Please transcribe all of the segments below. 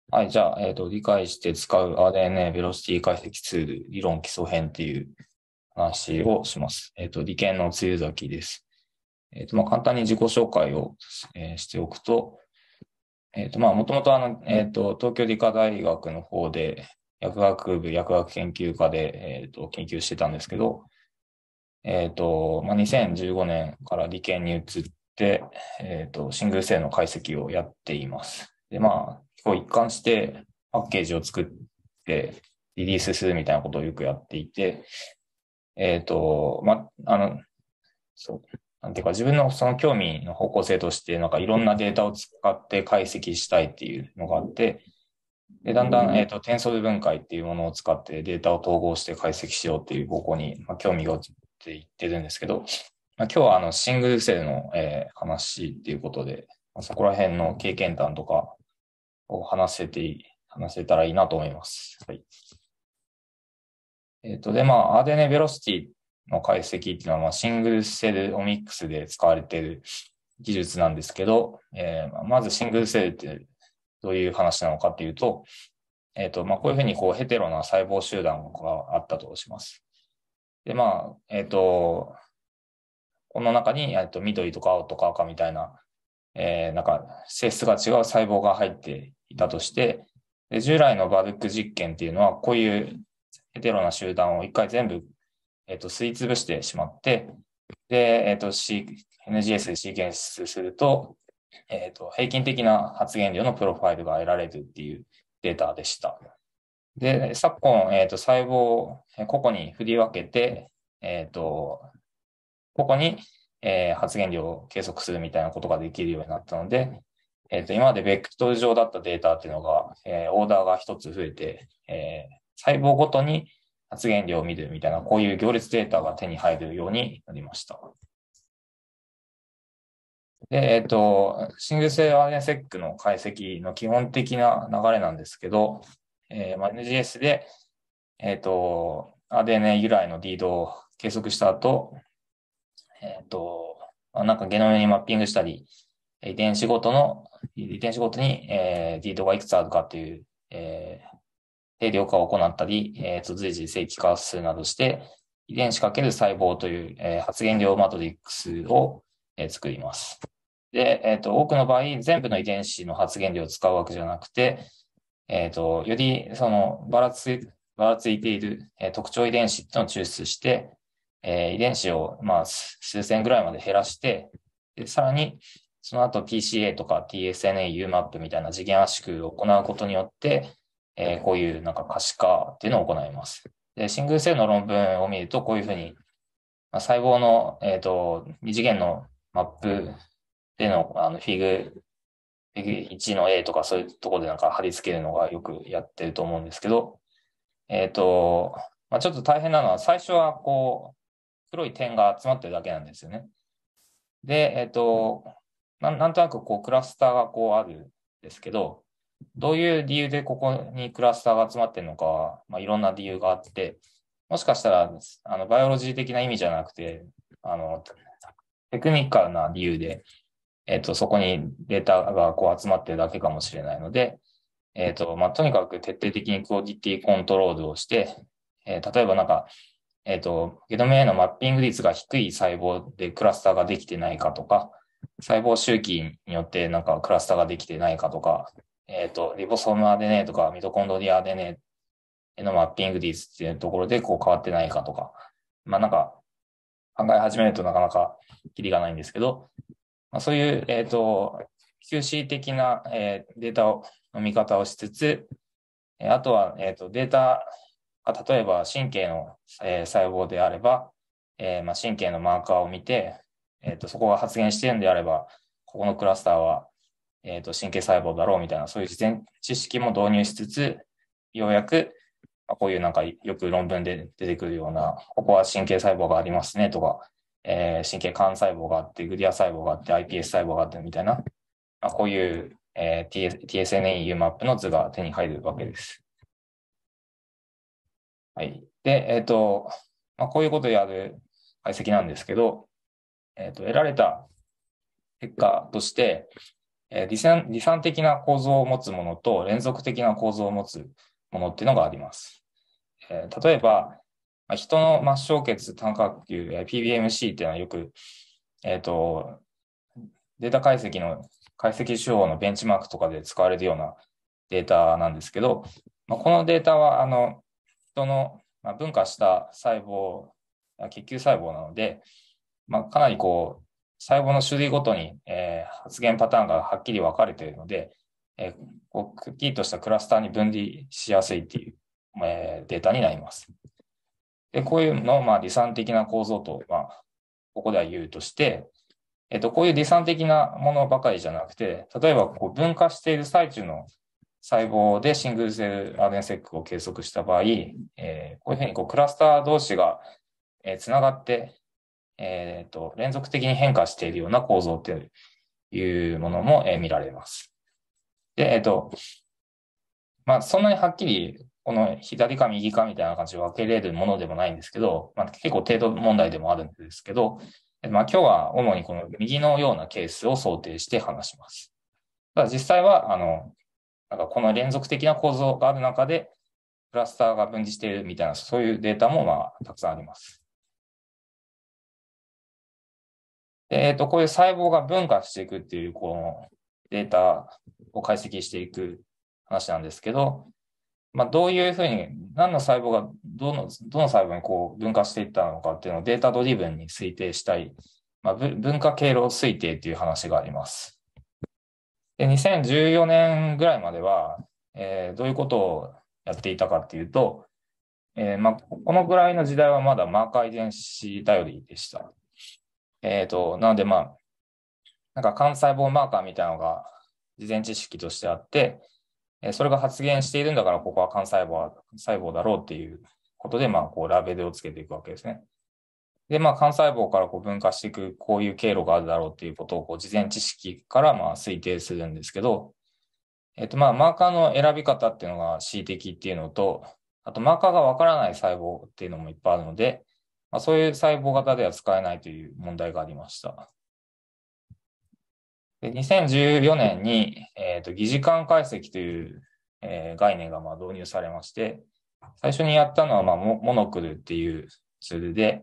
はい、じゃあ、理解して使う RNA ベロシティ解析ツール理論基礎編っていう話をします。理研の露崎です。簡単に自己紹介を、しておくと、もともと東京理科大学の方で、薬学部薬学研究科で、研究してたんですけど、2015年から理研に移って、シングルセルの解析をやっています。で、こう一貫してパッケージを作ってリリースするみたいなことをよくやっていて、えっと、ま、あの、そう、なんていうか自分のその興味の方向性として、なんかいろんなデータを使って解析したいっていうのがあって、で、だんだん、テンソル分解っていうものを使ってデータを統合して解析しようっていう方向に、興味が移っていってるんですけど、今日はシングルセルの、話っていうことで、そこら辺の経験談とかを話せたらいいなと思います。はい。RNA ベロシティの解析っていうのは、シングルセルオミックスで使われている技術なんですけど、まずシングルセルってどういう話なのかっていうと、こういうふうにヘテロな細胞集団があったとします。で、この中に、緑とか青とか赤みたいな、なんか性質が違う細胞が入っていたとして、で従来のバルク実験っていうのは、こういうヘテロな集団を一回全部、吸い潰してしまって、で、NGS でシーケンスすると、平均的な発現量のプロファイルが得られるっていうデータでした。で、昨今、細胞を個々に振り分けて、個々に、発現量を計測するみたいなことができるようになったので、今までベクトル上だったデータっていうのが、オーダーが一つ増えて、細胞ごとに発現量を見るみたいな、こういう行列データが手に入るようになりました。で、シングルセル RNA-seq の解析の基本的な流れなんですけど、NGS で、RNA 由来の D 度を計測した後、なんかゲノムにマッピングしたり、遺伝子ごとに、D 度がいくつあるかっていう、定量化を行ったり、随時正規化するなどして、遺伝子かける細胞という、発現量マトリックスを、作ります。で、多くの場合、全部の遺伝子の発現量を使うわけじゃなくて、よりそのばらついている、特徴遺伝子っていうのを抽出して、遺伝子を数千ぐらいまで減らして、でさらにその後 PCA とか TSNA、UMAP みたいな次元圧縮を行うことによって、こういうなんか可視化っていうのを行います。で、シングルセルの論文を見ると、こういうふうに、細胞の、二次元のマップでの、フィグ1の A とかそういうところでなんか貼り付けるのがよくやってると思うんですけど、ちょっと大変なのは、最初は黒い点が集まってるだけなんですよね。で、なんとなくクラスターがあるんですけど、どういう理由でここにクラスターが集まってるのかは、いろんな理由があって、もしかしたら、バイオロジー的な意味じゃなくて、テクニカルな理由で、そこにデータが集まってるだけかもしれないので、とにかく徹底的にクオリティコントロールをして、例えばなんか、ゲノムへのマッピング率が低い細胞でクラスターができてないかとか、細胞周期によってなんかクラスターができてないかとか、リボソーム RNA とかミトコンドリア RNA へのマッピング率っていうところで変わってないかとか、なんか考え始めるとなかなかキリがないんですけど、そういう、QC 的な、データの見方をしつつ、あとは、データが例えば神経の、細胞であれば、神経のマーカーを見て、そこが発現しているんであれば、ここのクラスターは、神経細胞だろうみたいな、そういう事前知識も導入しつつ、ようやく、こういうなんかよく論文で出てくるような、ここは神経細胞がありますねとか、神経幹細胞があって、グリア細胞があって、iPS 細胞があってみたいな、こういう、TSNE、UMAP の図が手に入るわけです。はい。で、こういうことをやる解析なんですけど、得られた結果として、 離散的な構造を持つものと連続的な構造を持つものっていうのがあります。例えば、人の末梢血単核球、PBMC っていうのはよく、データ解析の解析手法のベンチマークとかで使われるようなデータなんですけど、このデータは、人の分化した細胞、血球細胞なので、かなり細胞の種類ごとに、発現パターンがはっきり分かれているので、くっきりとしたクラスターに分離しやすいっていう、データになります。で、こういうのを、離散的な構造と、ここでは言うとして、こういう離散的なものばかりじゃなくて、例えば分化している最中の細胞でシングルセル RNA-seq を計測した場合、こういうふうにクラスター同士がつながって、連続的に変化しているような構造というものも見られます。で、そんなにはっきりこの左か右かみたいな感じで分けれるものでもないんですけど、結構程度問題でもあるんですけど、今日は主にこの右のようなケースを想定して話します。ただ実際は、この連続的な構造がある中で、クラスターが分離しているみたいな、そういうデータもたくさんあります。こういう細胞が分化していくっていう、このデータを解析していく話なんですけど、どういうふうに、何の細胞がどの細胞に分化していったのかっていうのをデータドリブンに推定したい、分化経路推定っていう話があります。で、2014年ぐらいまでは、どういうことをやっていたかっていうと、このぐらいの時代はまだマーカー遺伝子頼りでした。なので幹細胞マーカーみたいなのが事前知識としてあって、それが発現しているんだから、ここは幹細胞だろうっていうことで、ラベルをつけていくわけですね。で、幹細胞から分化していく、こういう経路があるだろうっていうことを、事前知識から推定するんですけど、マーカーの選び方っていうのが恣意的っていうのと、あとマーカーがわからない細胞っていうのもいっぱいあるので、そういう細胞型では使えないという問題がありました。で、2014年に、疑似間解析という、概念が導入されまして、最初にやったのは、モノクルっていうツールで、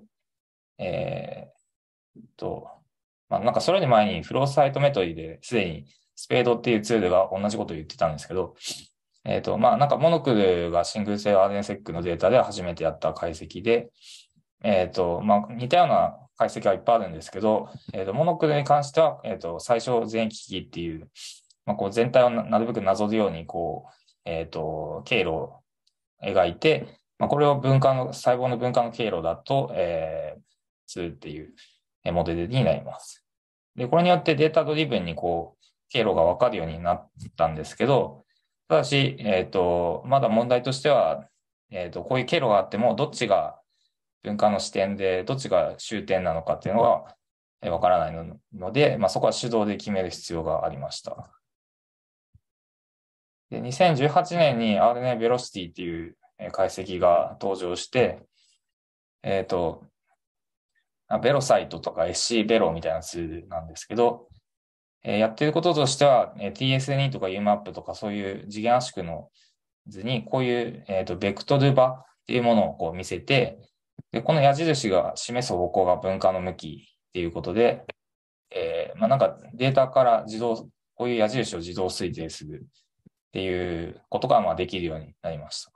それより前にフローサイトメトリですでにスペードっていうツールが同じことを言ってたんですけど、モノクルがシングルセル RNA-seq のデータでは初めてやった解析で、似たような解析はいっぱいあるんですけど、モノクルに関しては、最小全域機っていう、全体をなるべくなぞるように、経路を描いて、これを細胞の分化の経路だと、するっていうモデルになります。で、これによってデータドリブンに経路がわかるようになったんですけど、ただし、まだ問題としては、こういう経路があっても、どっちが分化の視点で、どっちが終点なのかっていうのがわからないので、そこは手動で決める必要がありました。で、2018年に RNA Velocity っていう解析が登場して、ベロサイトとか SC ベロみたいなツールなんですけど、やってることとしては、TSNE とか UMAP とかそういう次元圧縮の図にこういう、ベクトル場っていうものを見せて、で、この矢印が示す方向が分化の向きっていうことで、データからこういう矢印を自動推定するっていうことができるようになりました。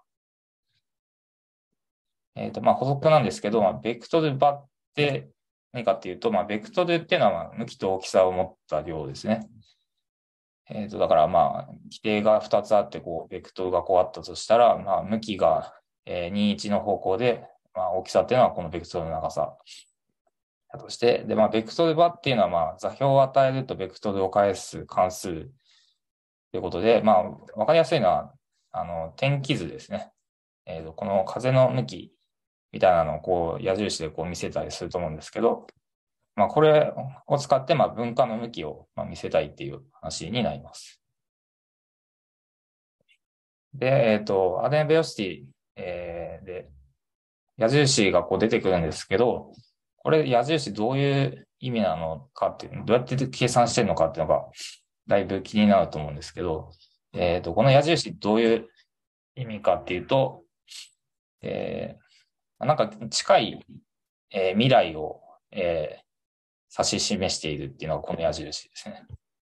補足なんですけど、ベクトル場って何かっていうと、ベクトルっていうのは向きと大きさを持った量ですね。だから規定が2つあって、ベクトルがあったとしたら、向きが21の方向で、大きさっていうのはこのベクトルの長さだとして、で、ベクトル場っていうのは座標を与えるとベクトルを返す関数ということで、わかりやすいのは、天気図ですね。この風の向きみたいなのを矢印で見せたりすると思うんですけど、これを使って分化の向きを見せたいっていう話になります。で、RNA Velocity、で、矢印が出てくるんですけど、これ矢印どういう意味なのかっていう、どうやって計算してるのかっていうのが、 だいぶ気になると思うんですけど、この矢印どういう意味かっていうと、なんか近い、未来を、指し示しているっていうのがこの矢印ですね。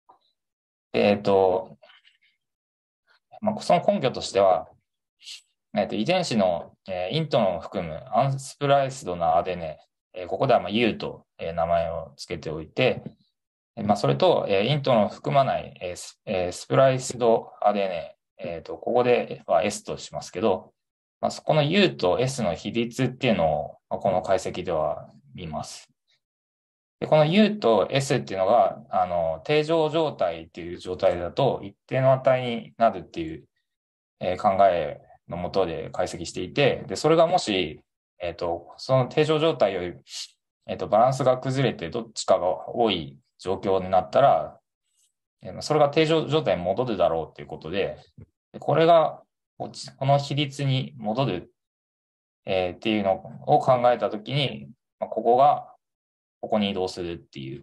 その根拠としては、遺伝子の、イントロンを含むアンスプライスドな RNA、ここではU と、名前を付けておいて、それと、イントロンを含まない、スプライスド RNA、ここでは S としますけど、そこの U と S の比率っていうのを、この解析では見ます。で、この U と S っていうのが、定常状態っていう状態だと一定の値になるっていう、考えのもとで解析していて、で、それがもし、その定常状態より、バランスが崩れてどっちかが多い状況になったら、それが定常状態に戻るだろうということで、これが、この比率に戻る、っていうのを考えたときに、ここに移動するっていう、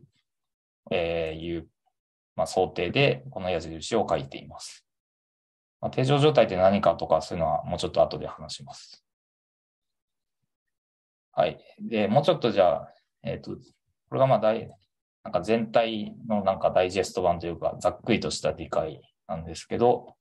想定で、この矢印を書いています。定常状態って何かとか、そういうのはもうちょっと後で話します。はい。で、もうちょっとじゃあ、これがなんか全体のなんかダイジェスト版というか、ざっくりとした理解なんですけど、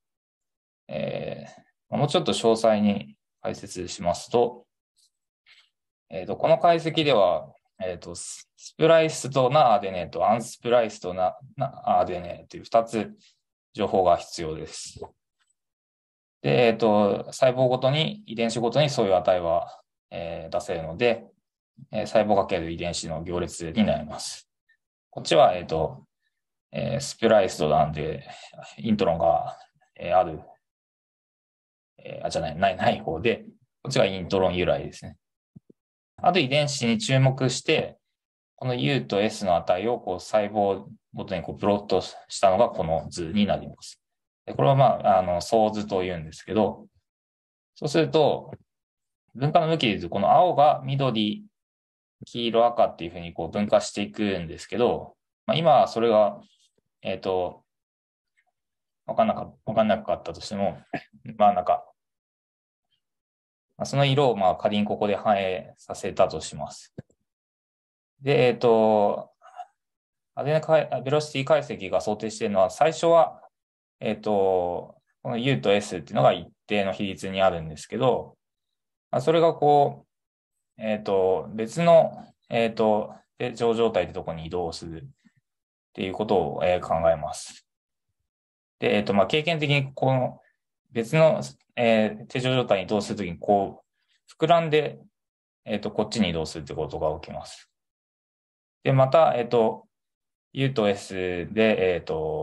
もうちょっと詳細に解説しますと、この解析では、スプライスドな RNA とアンスプライスドな RNA という2つ情報が必要です。で、細胞ごとに、遺伝子ごとにそういう値は、出せるので、細胞かける遺伝子の行列になります。こっちは、スプライスドなんで、イントロンが、ある、ない方で、こっちがイントロン由来ですね。ある遺伝子に注目して、この U と S の値をこう細胞ごとにこうプロットしたのがこの図になります。でこれは相図と言うんですけど、そうすると、分化の向きで言うと、この青が緑、黄色、赤っていうふうにこう分化していくんですけど、今はそれが、わかんなかったとしても、その色を仮にここで反映させたとします。で、アデノベロシティ解析が想定しているのは、最初は、この U と S っていうのが一定の比率にあるんですけど、それがこう、別の、定常状態ってとこに移動するっていうことを、考えます。で、経験的にこの別の、定常状態に移動するときに、こう、膨らんで、こっちに移動するってことが起きます。で、また、U と S で、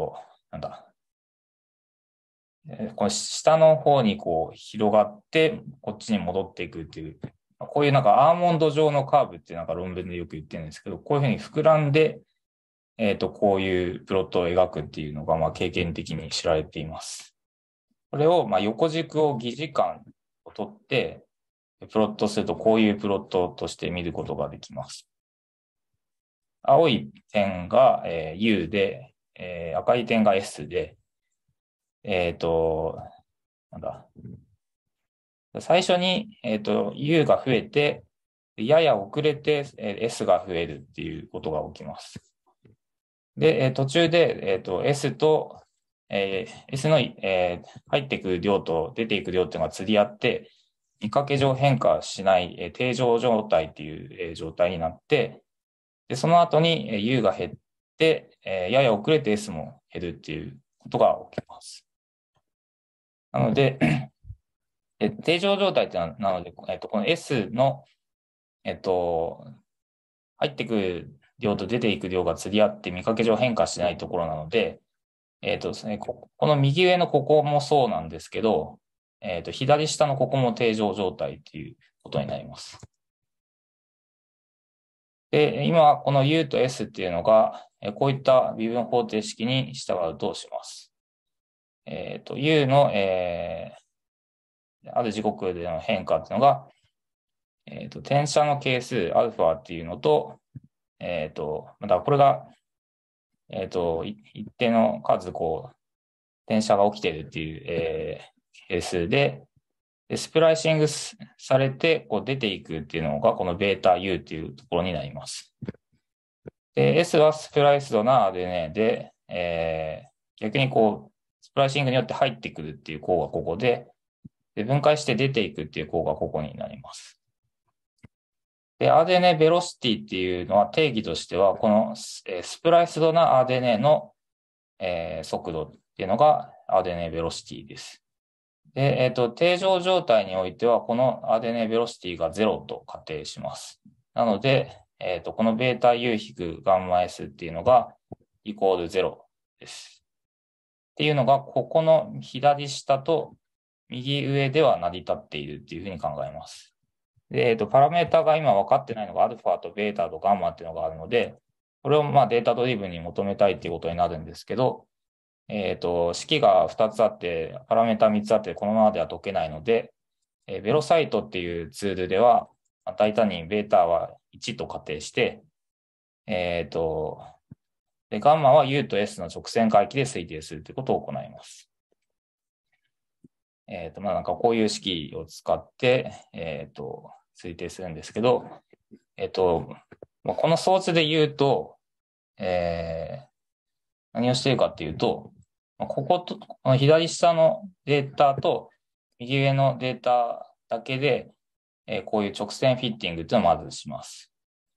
この下の方にこう広がって、こっちに戻っていくっていう、こういうなんかアーモンド状のカーブってなんか論文でよく言ってるんですけど、こういうふうに膨らんで、こういうプロットを描くっていうのが、経験的に知られています。これを、横軸を疑似感を取って、プロットするとこういうプロットとして見ることができます。青い点が、U で、赤い点が S で、最初に、U が増えて、やや遅れて、S が増えるっていうことが起きます。で、途中で、S と、S の、入ってくる量と出ていく量っていうのが釣り合って、見かけ上変化しない、定常状態っていう、状態になって、で、その後に、U が減って、やや遅れて S も減るっていうことが起きます。なので、定常状態ってなので、この S の、入ってくる量と出ていく量が釣り合って見かけ上変化しないところなので、ですね、この右上のここもそうなんですけど、左下のここも定常状態っていうことになります。で、今、この U と S っていうのが、こういった微分方程式に従うとします。U の、ある時刻での変化っていうのが、転写の係数アルファっていうのと、またこれが、 一定の数、転写が起きているっていう、係数で、スプライシングされて、出ていくっていうのが、このベータ U っていうところになります。で、S はスプライスドな RNA で、逆にスプライシングによって入ってくるっていう項がここで、分解して出ていくっていう項がここになります。で、RNA ベロシティっていうのは定義としては、このスプライスドな RNA の速度っていうのが RNA ベロシティです。で、定常状態においては、この RNA ベロシティが0と仮定します。なので、このベータ U 引くガンマ S っていうのがイコール0です。っていうのが、ここの左下と右上では成り立っているっていうふうに考えます。で、パラメータが今分かってないのがアルファとベータとガンマっていうのがあるので、これをデータドリブンに求めたいっていうことになるんですけど、式が2つあって、パラメータ3つあって、このままでは解けないので、ベロサイトっていうツールでは、大胆にベータは1と仮定して、でガンマは U と S の直線回帰で推定するということを行います。なんかこういう式を使って、推定するんですけど、この装置で言うと、何をしているかっていうと、こことこの左下のデータと右上のデータだけで、こういう直線フィッティングっていうのをまずします。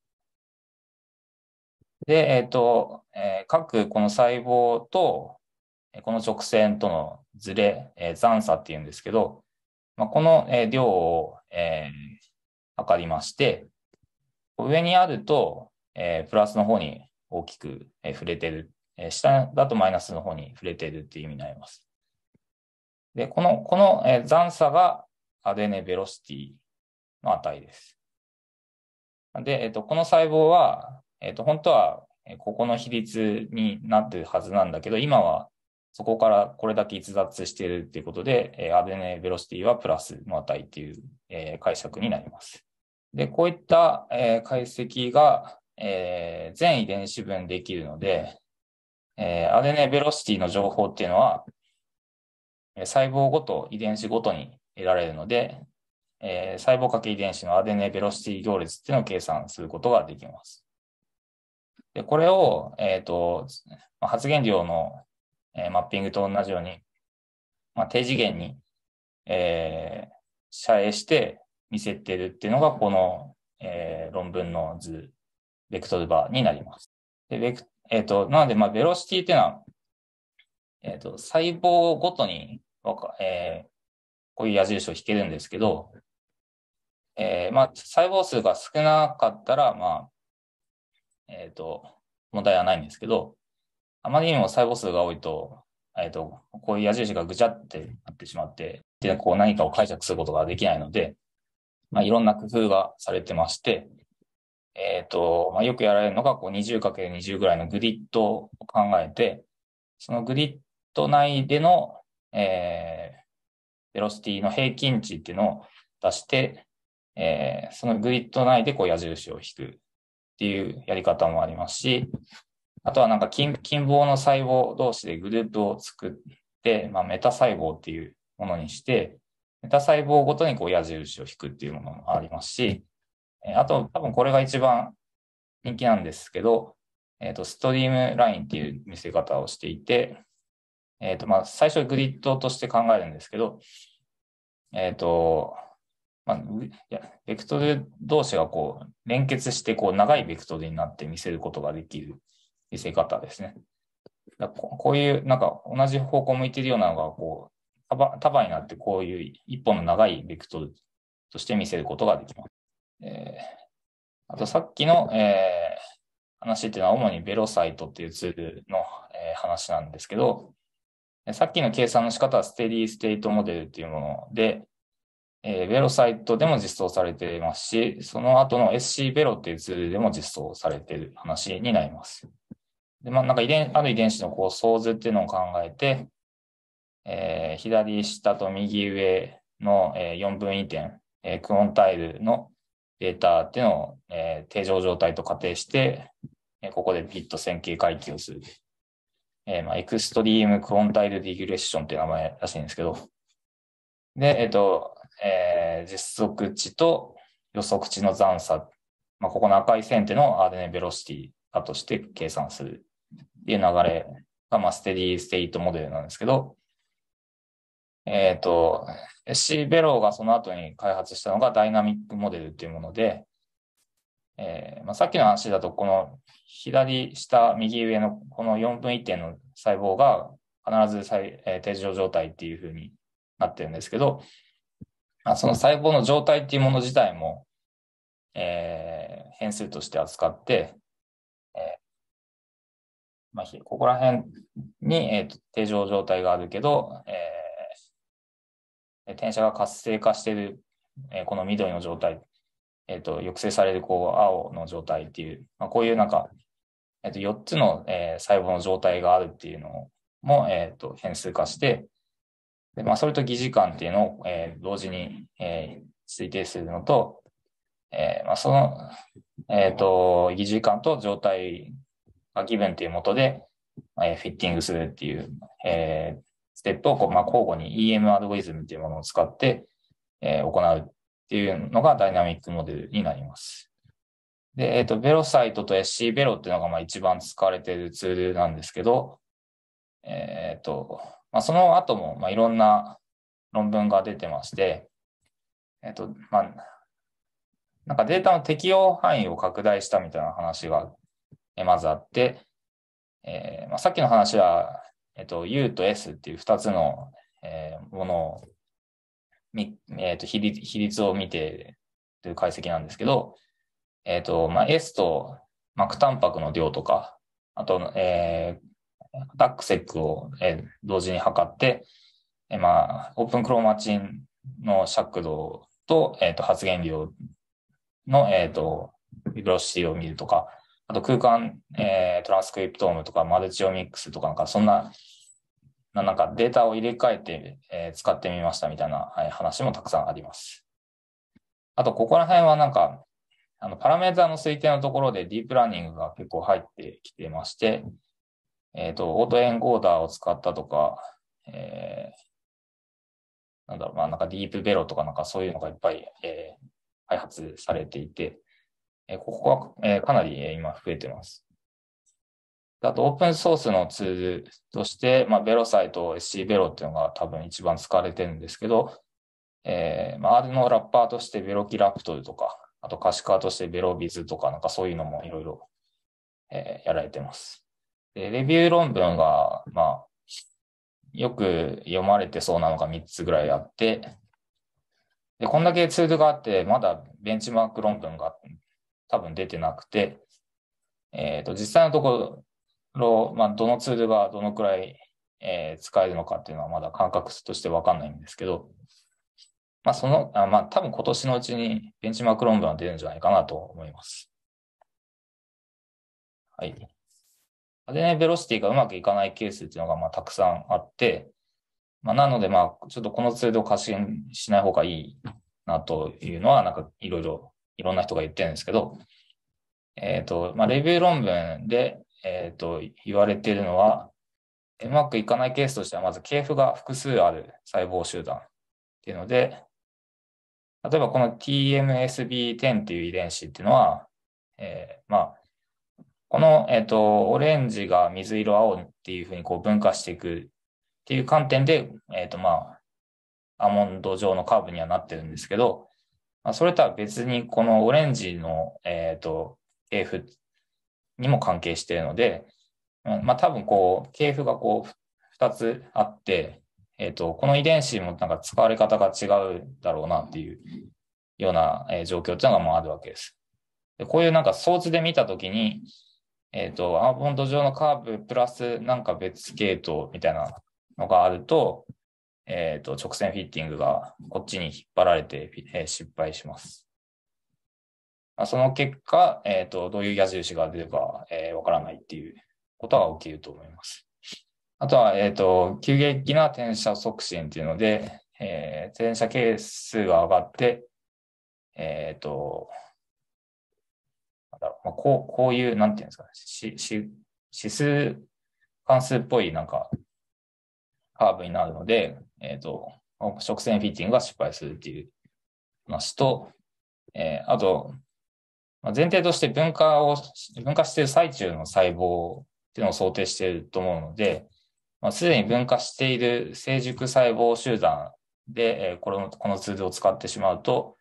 で、各この細胞とこの直線とのズレ、残差っていうんですけど、この量を測りまして、上にあるとプラスの方に大きく触れてる。下だとマイナスの方に触れてるっていう意味になります。で、この残差が RNA ベロシティの値です。で、この細胞は、本当はここの比率になってるはずなんだけど、今はそこからこれだけ逸脱しているっていうことで、RNA ベロシティはプラスの値っていう解釈になります。で、こういった解析が全遺伝子分できるので、RNA ベロシティの情報っていうのは、細胞ごと、遺伝子ごとに得られるので、細胞かけ遺伝子の RNA ベロシティ行列っていうのを計算することができます。で、これを、発現量の、マッピングと同じように、低次元に、遮影して見せてるっていうのが、この、論文の図、ベクトルバーになります。でなので、ベロシティっていうのは、細胞ごとに、こういう矢印を引けるんですけど、細胞数が少なかったら、問題はないんですけど、あまりにも細胞数が多いと、こういう矢印がぐちゃってなってしまって、で、何かを解釈することができないので、いろんな工夫がされてまして、よくやられるのが、20×20 ぐらいのグリッドを考えて、そのグリッド内での、ベロシティの平均値っていうのを出して、そのグリッド内で矢印を引くっていうやり方もありますし、あとはなんか近傍の細胞同士でグループを作って、メタ細胞っていうものにして、メタ細胞ごとに矢印を引くっていうものもありますし、あと多分これが一番人気なんですけど、ストリームラインっていう見せ方をしていて、最初グリッドとして考えるんですけど、ベクトル同士が連結して長いベクトルになって見せることができる見せ方ですね。こういうなんか同じ方向向いているようなのが束になってこういう一本の長いベクトルとして見せることができます。あとさっきの、話っていうのは主にベロサイトっていうツールの、話なんですけど、さっきの計算の仕方はステディステートモデルっていうもので、ベロサイトでも実装されていますし、その後の SC ベロっていうツールでも実装されている話になります。で、なんかある遺伝子の相図っていうのを考えて、左下と右上の4分位点、クオンタイルのデータっていうのを定常状態と仮定して、ここでビット線形回帰をするエクストリームクオンタイルディグレッションっていう名前らしいんですけど、で、実測値と予測値の残差、ここの赤い線っていうのを RNA ベロシティだとして計算するっていう流れが、ステディステイトモデルなんですけど、SC ベロがその後に開発したのがダイナミックモデルっていうもので、さっきの話だと、この左下、右上のこの4分位点の細胞が必ず定常状態っていう風になってるんですけど、その細胞の状態っていうもの自体も、変数として扱って、ここら辺に、定常状態があるけど、転写が活性化している、この緑の状態、抑制される青の状態っていう、こういう4つの、細胞の状態があるっていうのも、変数化して、でそれと疑似感っていうのを、同時に、推定するのと、その、疑似感と状態がギブンというもとで、フィッティングするっていう、ステップを交互に EM アルゴリズムっていうものを使って、行うっていうのがダイナミックモデルになります。で、ベロサイトと SC ベロっていうのが一番使われているツールなんですけど、その後もいろんな論文が出てまして、なんかデータの適用範囲を拡大したみたいな話がまずあって、さっきの話は、U と S っていう2つの、ものを比率を見ている解析なんですけど、S と膜タンパクの量とか、あと、ダックセックを、同時に測って、オープンクロマチンの尺度と、発現量の、ビロシティを見るとか、あと空間、トランスクリプトームとかマルチオミックスとかそんなデータを入れ替えて、使ってみましたみたいな、話もたくさんあります。あと、ここら辺はパラメータの推定のところでディープラーニングが結構入ってきていまして、オートエンコーダーを使ったとか、ディープベロとかそういうのがいっぱい、開発されていて、ここは、かなり、今増えています。あと、オープンソースのツールとして、ベロサイト、SC ベロっていうのが多分一番使われてるんですけど、R のラッパーとしてベロキラプトルとか、あと可視化としてベロビズとかそういうのもいろいろやられてます。で、レビュー論文が、よく読まれてそうなのが3つぐらいあって、で、こんだけツールがあって、まだベンチマーク論文が多分出てなくて、実際のところ、どのツールがどのくらい、使えるのかっていうのはまだ感覚としてわかんないんですけど、多分今年のうちにベンチマーク論文は出るんじゃないかなと思います。はい。で、ベロシティがうまくいかないケースっていうのがたくさんあって、なのでちょっとこのツールを過信しない方がいいなというのは、いろんな人が言ってるんですけど、レビュー論文で、言われているのは、うまくいかないケースとしては、まず系譜が複数ある細胞集団っていうので、例えばこの TMSB10 っていう遺伝子っていうのは、この、オレンジが水色、青っていうふうに分化していくっていう観点で、アーモンド状のカーブにはなってるんですけど、それとは別にこのオレンジの、系譜にも関係しているので、多分系譜が2つあって、この遺伝子も使われ方が違うだろうなっていうような、状況っていうのがあるわけです。でこういう相図で見たときに、アーモンド状のカーブプラス別系統みたいなのがあると、直線フィッティングがこっちに引っ張られて、失敗します。その結果、どういう矢印が出るか、わからないっていうことが起きると思います。あとは、急激な転写促進っていうので、転写係数が上がって、こういう、なんていうんですかね、指数関数っぽいなんかカーブになるので、直線フィッティングが失敗するっていう話と、あと、前提として分化している最中の細胞っていうのを想定していると思うので、すでに分化している成熟細胞集団で、このツールを使ってしまうと、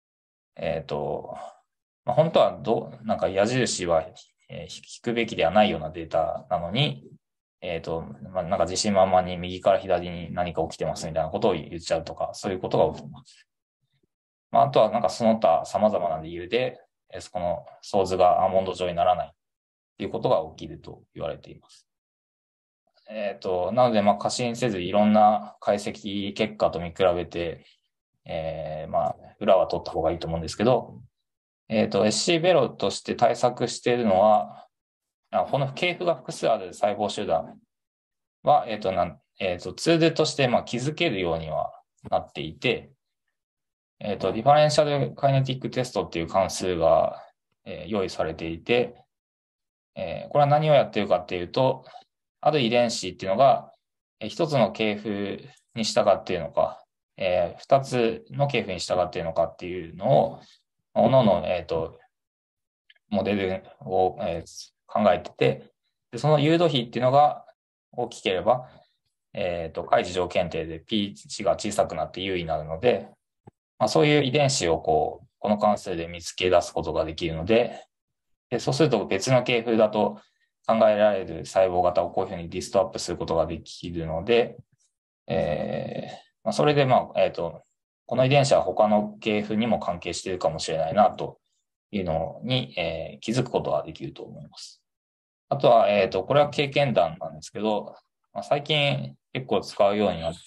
本当はなんか矢印は引くべきではないようなデータなのに、なんか自信満々に右から左に何か起きてますみたいなことを言っちゃうとか、そういうことが起きます。あとはなんかその他様々な理由で、このソーズがアーモンド状にならないということが起きると言われています。なので、過信せずいろんな解析結果と見比べて、裏は取った方がいいと思うんですけど、SC ベロとして対策しているのは、この系譜が複数ある細胞集団は、ツールとして気づけるようにはなっていて、ディファレンシャルカイネティックテストっていう関数が、用意されていて、これは何をやっているかっていうと、ある遺伝子っていうのが、一つの系譜に従っているのか、二つの系譜に従っているのかっていうのを、各々、モデルを、考えてて、でその誘導比っていうのが大きければ、開示条件定で P 値が小さくなって優位になるので、そういう遺伝子をこの関数で見つけ出すことができるので、そうすると別の系譜だと考えられる細胞型をこういうふうにリストアップすることができるので、それでこの遺伝子は他の系譜にも関係しているかもしれないなというのに、気づくことができると思います。あとは、これは経験談なんですけど、最近結構使うようになって、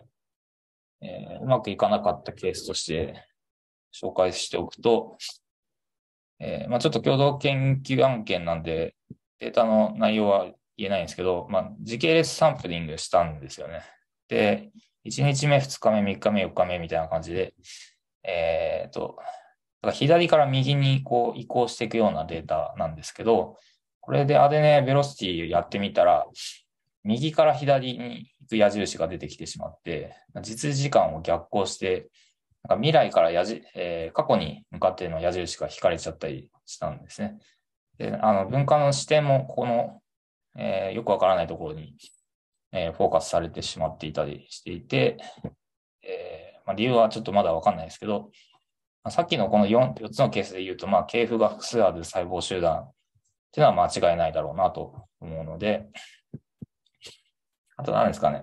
うまくいかなかったケースとして紹介しておくと、ちょっと共同研究案件なんで、データの内容は言えないんですけど、時系列サンプリングしたんですよね。で、1日目、2日目、3日目、4日目みたいな感じで、左から右にこう移行していくようなデータなんですけど、これでRNAベロシティやってみたら、右から左に行く矢印が出てきてしまって、実時間を逆行して、未来から過去に向かっての矢印が引かれちゃったりしたんですね。で、分化の視点もこの、よくわからないところに、フォーカスされてしまっていたりしていて、理由はちょっとまだわかんないですけど、さっきのこの 4つのケースで言うと、系譜が複数ある細胞集団っていうのは間違いないだろうなと思うので、あと何ですかね。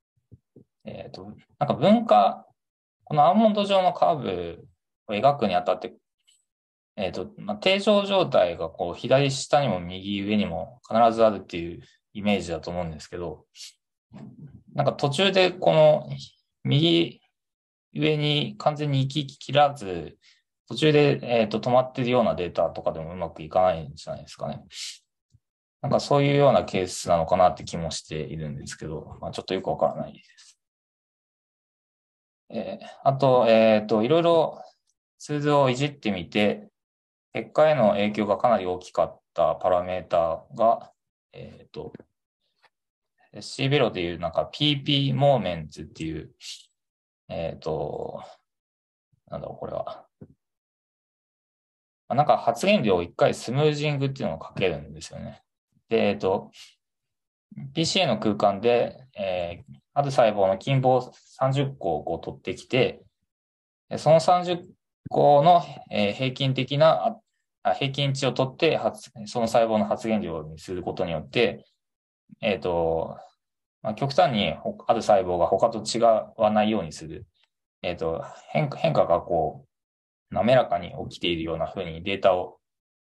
なんか分化、このアーモンド状のカーブを描くにあたって、定常状態がこう左下にも右上にも必ずあるっていうイメージだと思うんですけど、なんか途中でこの右上に完全に行き切らず、途中で、止まってるようなデータとかでもうまくいかないんじゃないですかね。なんかそういうようなケースなのかなって気もしているんですけど、ちょっとよくわからないです。あと、いろいろツールをいじってみて、結果への影響がかなり大きかったパラメータが、C ベロでいうなんか PP モーメンツっていう、なんだろう、これは。なんか発言量を一回スムージングっていうのをかけるんですよね。で、PCA の空間で、ある細胞の近傍30個をこう取ってきて、その30個の平均的な平均値を取ってその細胞の発現量にすることによって、極端にある細胞が他と違わないようにする、変化がこう滑らかに起きているような風にデータを、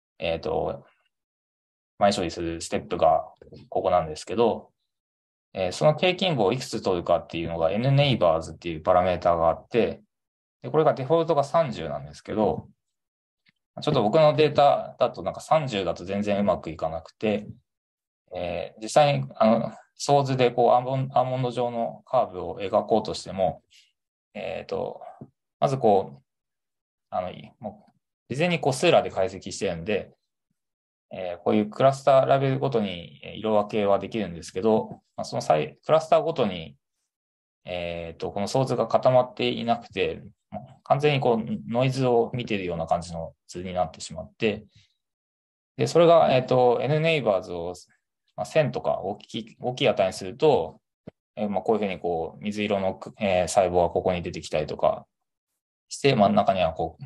前処理するステップがここなんですけど、その平均母をいくつ取るかっていうのが nNeighbors っていうパラメータがあって、でこれがデフォルトが30なんですけど、ちょっと僕のデータだとなんか30だと全然うまくいかなくて、実際にソーズでこうアーモンド状のカーブを描こうとしても、まずこう、もう事前にこうスーラーで解析してるんで、 こういうクラスターラベルごとに色分けはできるんですけど、そのクラスターごとに、このソースが固まっていなくて、完全にこうノイズを見ているような感じの図になってしまって、で、それが、nNeighbors を、1000とか大きい値にすると、こういうふうにこう水色の、細胞がここに出てきたりとかして、真ん中にはこう、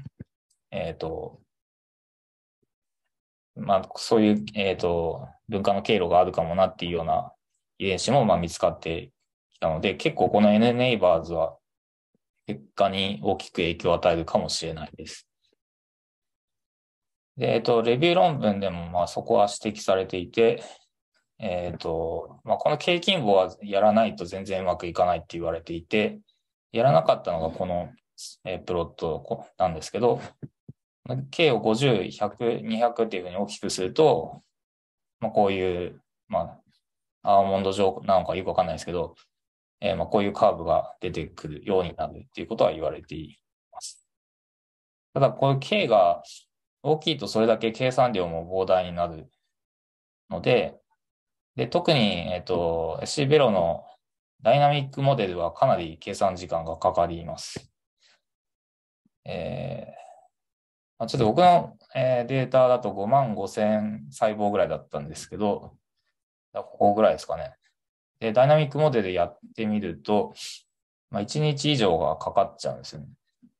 そういう、分化の経路があるかもなっていうような遺伝子も見つかってきたので、結構この nNeighbors は結果に大きく影響を与えるかもしれないです。で、レビュー論文でもそこは指摘されていて、この経筋簿はやらないと全然うまくいかないって言われていて、やらなかったのがこの、プロットなんですけど、K を50、100、200っていうふうに大きくすると、こういう、アーモンド状なのかよくわかんないですけど、こういうカーブが出てくるようになるっていうことは言われています。ただ、こういう K が大きいとそれだけ計算量も膨大になるので、特に、SC ベロのダイナミックモデルはかなり計算時間がかかります。ちょっと僕の、データだと55,000細胞ぐらいだったんですけど、ここぐらいですかね。で、ダイナミックモデルやってみると、1日以上がかかっちゃうんですよね。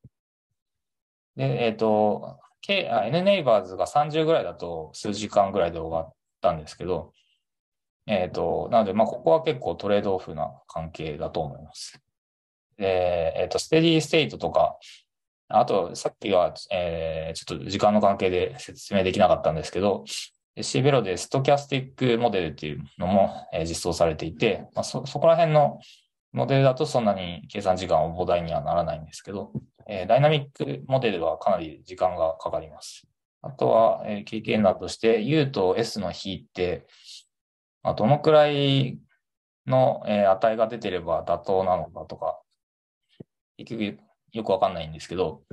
で、nNeighbors が30ぐらいだと数時間ぐらいで終わったんですけど、なので、ここは結構トレードオフな関係だと思います。で、ステディステイトとか、あと、さっきは、ちょっと時間の関係で説明できなかったんですけど、C ベロでストキャスティックモデルっていうのも実装されていて、そこら辺のモデルだとそんなに計算時間は膨大にはならないんですけど、ダイナミックモデルはかなり時間がかかります。あとは、経験談として U と S の比って、どのくらいの値が出てれば妥当なのかとか、結局よくわかんないんですけど、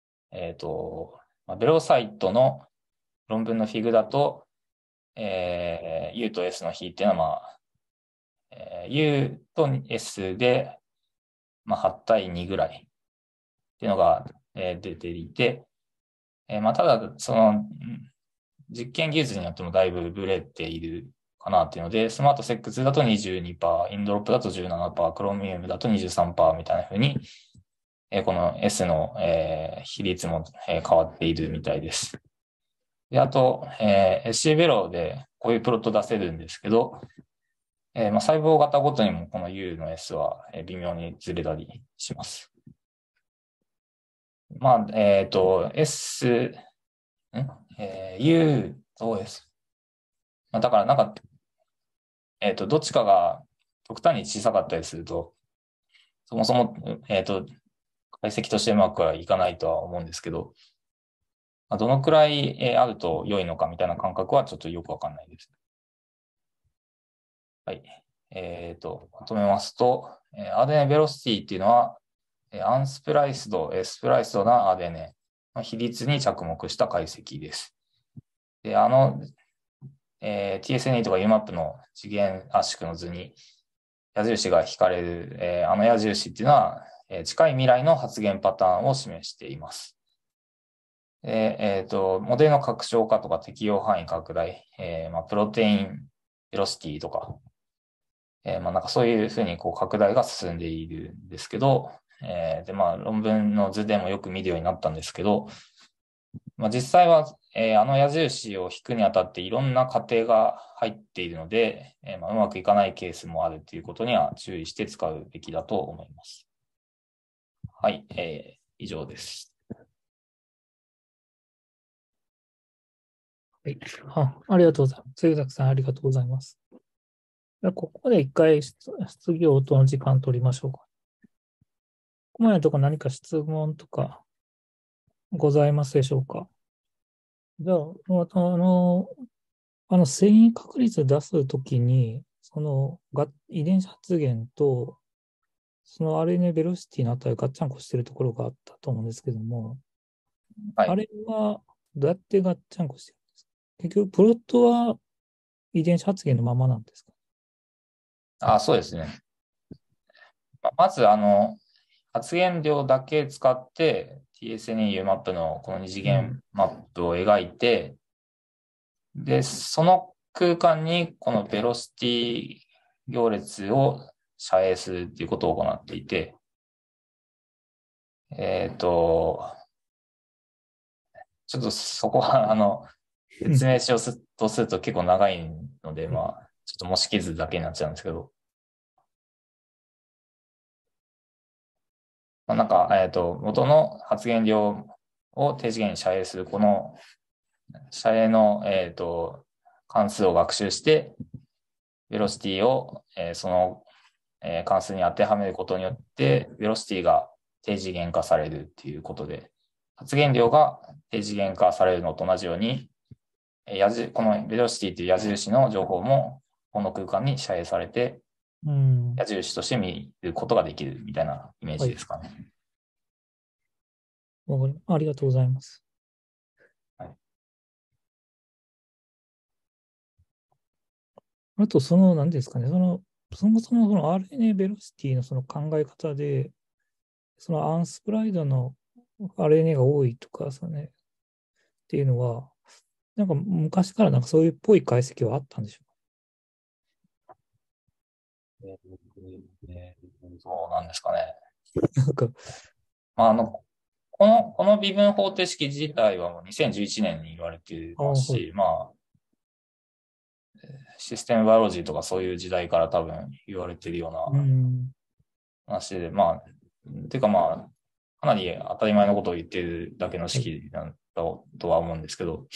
ベロサイトの論文のフィグだと、U と S の比っていうのは、U と S で、8対2ぐらいっていうのが、出ていて、ただ、その、実験技術によってもだいぶブレているかなっていうので、スマートセックスだと 22%、インドロップだと 17%、クロミウムだと 23% みたいな風に、この S の、比率も、変わっているみたいです。で、あと、SC ベロでこういうプロット出せるんですけど、細胞型ごとにもこの U の S は微妙にずれたりします。S、U と S。だからなんか、どっちかが極端に小さかったりすると、そもそも、解析としてうまくはいかないとは思うんですけど、どのくらいあると良いのかみたいな感覚はちょっとよくわかんないです。はい。まとめますと、RNA ベロシティっていうのは、アンスプライスド、スプライスドな RNA の比率に着目した解析です。で、TSNE とか UMAP の次元圧縮の図に矢印が引かれる、あの矢印っていうのは、近い未来の発現パターンを示しています。モデルの拡張化とか適用範囲拡大、プロテインベロシティとか、なんかそういうふうにこう拡大が進んでいるんですけど、論文の図でもよく見るようになったんですけど、実際は、あの矢印を引くにあたっていろんな過程が入っているので、うまくいかないケースもあるということには注意して使うべきだと思います。はい、以上です。 はい。ありがとうございます。杉崎さん、ありがとうございます。ここで一回質疑応答の時間取りましょうか。ここまでのところ何か質問とかございますでしょうか。じゃあ、遷移確率出すときに、遺伝子発現と、その RNA ベロシティの値がガッチャンコしてるところがあったと思うんですけども、 はい。 あれはどうやってガッチャンコしてるんですか？ 結局、プロットは遺伝子発現のままなんですか？ そうですね。まず、発現量だけ使って TSNU マップのこの二次元マップを描いて、で、その空間にこのベロシティ行列を遮影するっていうことを行っていて、ちょっとそこは、説明しようとすると結構長いので、ちょっと模式図だけになっちゃうんですけど、元の発現量を低次元に遮影するこの遮影の、関数を学習して、ベロシティを、その、関数に当てはめることによって、ベロシティが低次元化されるっていうことで、発現量が低次元化されるのと同じように、このベロシティという矢印の情報も、この空間に遮影されて、矢印として見ることができるみたいなイメージですかね。 ありがとうございます。 はい、 あと、何ですかね、そもそもその RNA ベロシティのその考え方で、そのアンスプライドの RNA が多いとか、っていうのは、なんか昔からなんかそういうっぽい解析はあったんでしょそうなんですかね。 うか。 この微分方程式自体はもう2011年に言われていますし、システムバイオロジーとかそういう時代から多分言われているような話で、ていうかかなり当たり前のことを言っているだけの式なんだとは思うんですけど、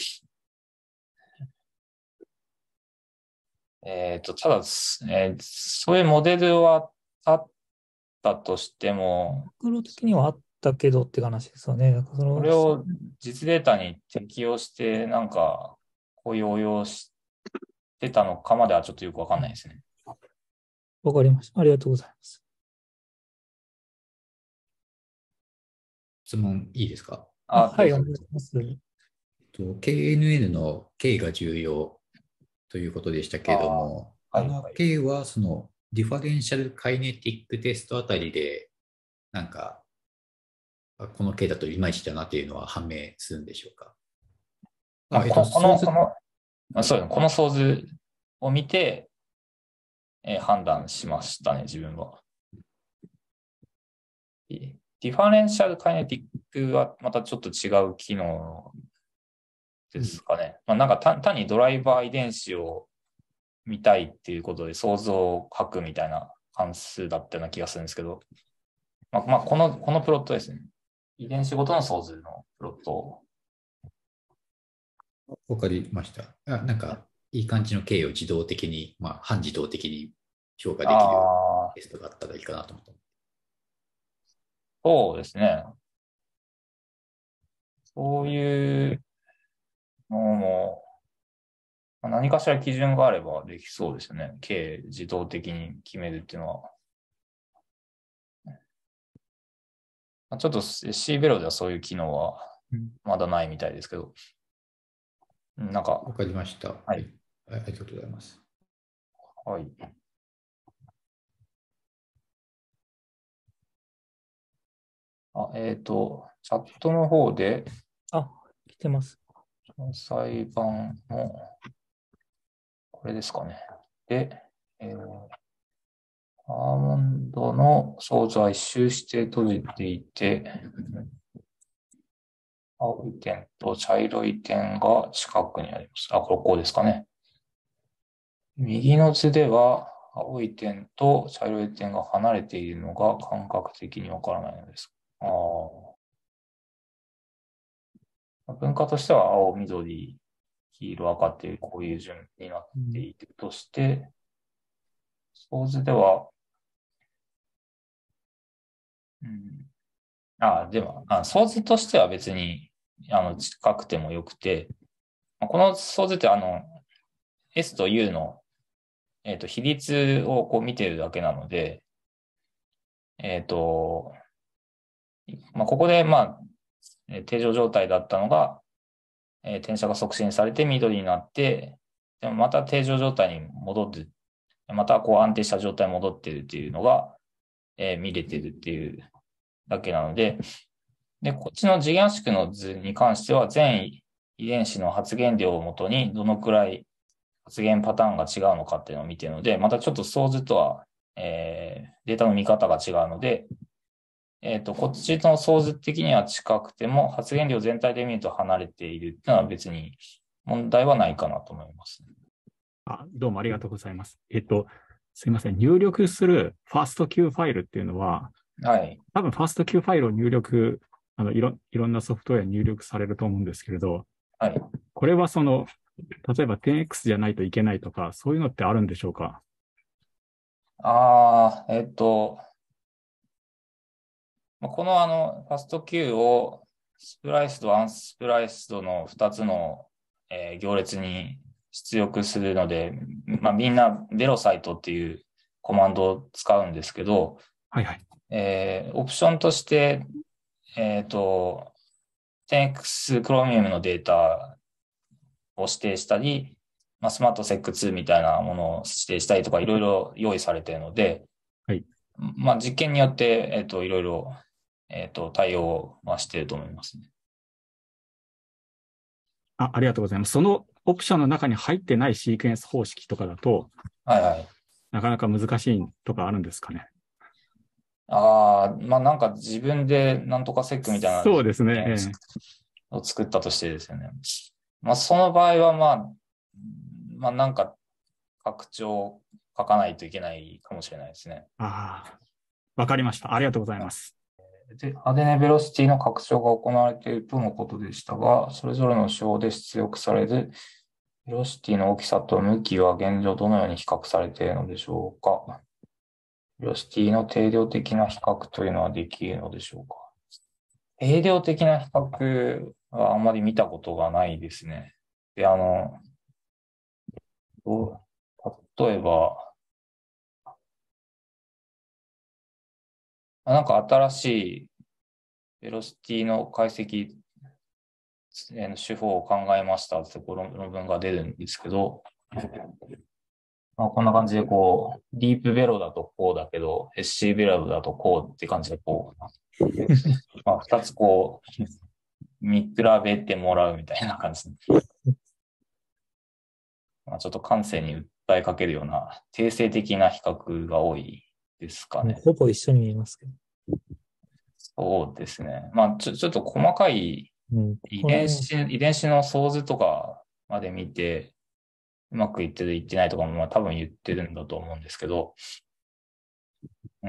ただ、そういうモデルはあったとしても、 マクロ的にはあったけどって話ですよね。なんかそれを実データに適用して、こういう応用してたのかまではちょっとよくわかんないですね。 わかりました。ありがとうございます。 質問いいですか？ はい、お願いします。 KNN の K が重要ということでしたけれども、K はそのディファレンシャルカイネティックテストあたりで、この K だといまいちだなというのは判明するんでしょうか？ この想図を見て、判断しましたね、自分は。ディファレンシャルカイネティックはまたちょっと違う機能ですかね。単にドライバー遺伝子を見たいっていうことで想像を書くみたいな関数だったような気がするんですけど、このプロットですね。遺伝子ごとの想図のプロット。 わかりました。いい感じの K を自動的に、半自動的に評価できるテストがあったらいいかなと思った。 そうですね。そういうのも、何かしら基準があればできそうですよね。K 自動的に決めるっていうのは。ちょっと C ベロではそういう機能はまだないみたいですけど。 わかりました。はい。ありがとうございます。 はい。チャットの方で。 来てます。 裁判の、これですかね。で、アーモンドの想像は一周して閉じていて、青い点と茶色い点が近くにあります。ここですかね。右の図では、青い点と茶色い点が離れているのが感覚的にわからないのです。文化としては青、緑、黄色、赤っていうこういう順になっているとして、想図では、でも、想図としては別に、近くてもよくて、この想図ってS と U の、比率をこう見てるだけなので、ここで、定常状態だったのが、 転写が促進されて緑になって、でもまた定常状態に戻って、またこう安定した状態に戻っているっていうのが、見れてるっていうだけなので、で、こっちの時間縮の図に関しては、全遺伝子の発現量をもとにどのくらい発現パターンが違うのかっていうのを見ているので、またちょっと相図とは、データの見方が違うので、こっちの相図的には近くても、発現量全体で見ると離れているっていうのは別に問題はないかなと思います。 どうもありがとうございます。すいません。入力するファスト Q ファイルっていうのは、 はい。 多分ファスト Q ファイルを入力、いろんなソフトウェアに入力されると思うんですけれど、 はい。 これは例えば 10X じゃないといけないとか、そういうのってあるんでしょうか？ このファスト Q をスプライスド、アンスプライスドの2つの、行列に出力するので、みんなベロサイトっていうコマンドを使うんですけど、 はいはい。 オプションとして、10X クロミウムのデータを指定したり、スマートセック2みたいなものを指定したりとかいろいろ用意されているので、 はい。 実験によって、いろいろ、対応はしていると思いますね。 ありがとうございます。そのオプションの中に入ってないシークエンス方式とかだと、 はいはい。 なかなか難しいとかあるんですかね。 なんか自分でなんとかセックみたいなそうですね。 を作ったとしてですよね。その場合はなんか拡張書かないといけないかもしれないですね。 わかりました。ありがとうございます。 で、アデネベロシティの拡張が行われているとのことでしたが、それぞれの手法で出力されるベロシティの大きさと向きは現状どのように比較されているのでしょうか。ベロシティの定量的な比較というのはできるのでしょうか。定量的な比較はあんまり見たことがないですね。で、例えば、なんか新しいベロシティの解析手法を考えましたって論文が出るんですけど、こんな感じでディープベロだとこうだけど、SC ベロだとこうって感じで二つ見比べてもらうみたいな感じ。ちょっと感性に訴えかけるような定性的な比較が多いですかね。 ほぼ一緒に見えますけど。 そうですね。ちょっと細かい遺伝子の相図とかまで見て、うまくいってる、いってないとかも多分言ってるんだと思うんですけど、どう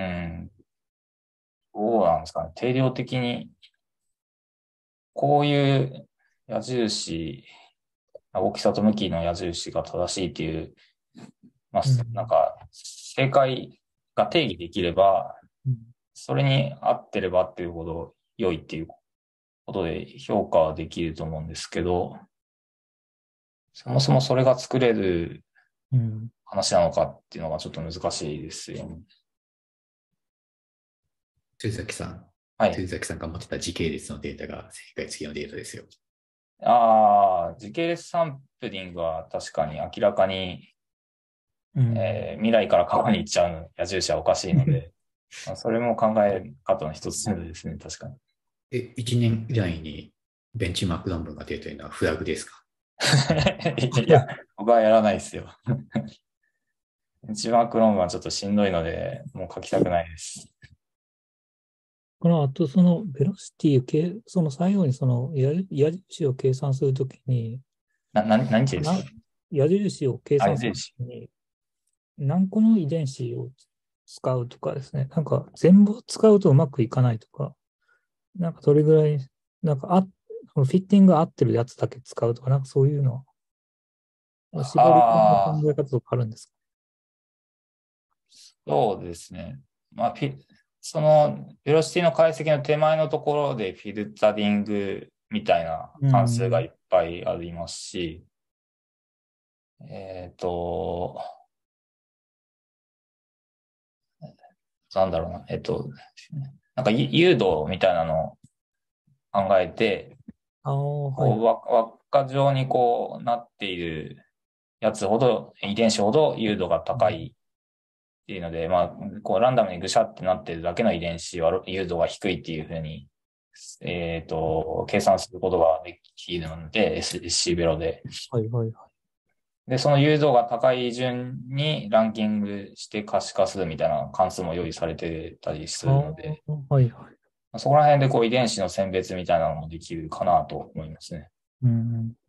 なんですかね。定量的に、こういう矢印、大きさと向きの矢印が正しいっていう、なんか、正解が定義できれば、それに合ってればっていうほど良いっていうことで評価はできると思うんですけど、そもそもそれが作れる話なのかっていうのがちょっと難しいですよね。 豊崎さん。 はい。 豊崎さんが持ってた時系列のデータが正解付きのデータですよ。 時系列サンプリングは確かに明らかに、未来から過去に行っちゃう矢印はおかしいので、それも考え方の一つですね、確かに。 1年以内にベンチマーク論文が出るというのはフラグですか？ いや、僕はやらないですよ。ベンチマーク論文はちょっとしんどいので、もう書きたくないです。 あと、ベロシティを、最後に矢印を計算するときに、 何てですか？ 矢印を計算するときに、何個の遺伝子を使うとかですね、なんか全部使うとうまくいかないとか、なんかどれぐらい、なんかフィッティングが合ってるやつだけ使うとか、なんかそういうのは、絞り込みの考え方とかあるんですか？ そうですね。そのベロシティの解析の手前のところでフィルタリングみたいな関数がいっぱいありますし、なんだろうな、なんか誘導みたいなのを考えて、分過剰にこうなっているやつほど、遺伝子ほど誘導が高いっていうので、まあ、こうランダムにぐしゃってなってるだけの遺伝子は誘導が低いっていうふうに、計算することができるので、SC ベロで。 はいはいはい。 で、その誘導が高い順にランキングして可視化するみたいな関数も用意されてたりするので、 はいはい。 そこら辺でこう遺伝子の選別みたいなのもできるかなと思いますね。